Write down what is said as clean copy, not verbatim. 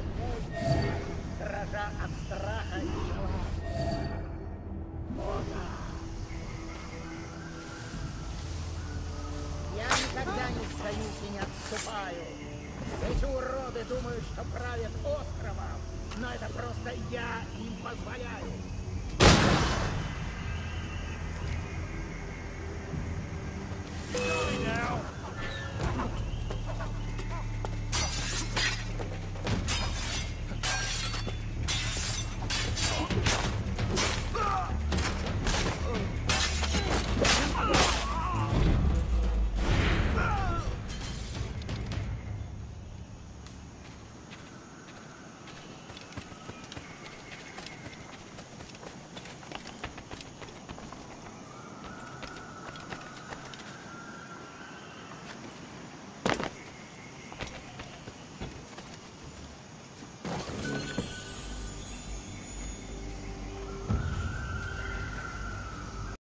дрожа от страха и желания. Бога! Я никогда не сдаюсь и не отступаю. Эти уроды думают, что правят островом, но это просто я им позволяю.